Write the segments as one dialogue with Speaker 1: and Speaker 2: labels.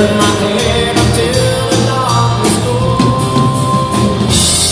Speaker 1: my head until the darkness goes.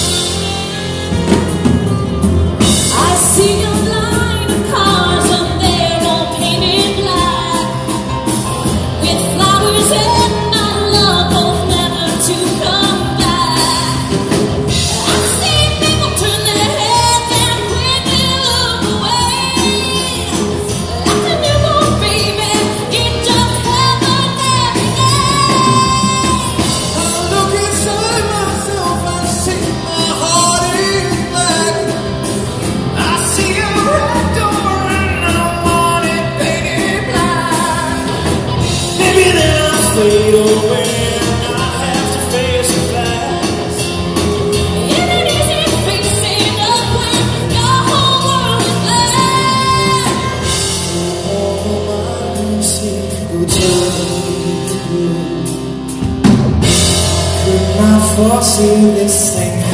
Speaker 2: I see a line of cars and they're all painted black, with flowers and my love both never to come back. I see people turn their heads and quickly look away, like a newborn baby, it just happens every day.
Speaker 1: I look inside myself, I see my heart is black. I see a red door and I want it painted black. Maybe then I'll fade away and I'll have to face the facts.
Speaker 2: It ain't easy facing up when your whole world is black.
Speaker 1: Oh, my single time. Could not foresee this thing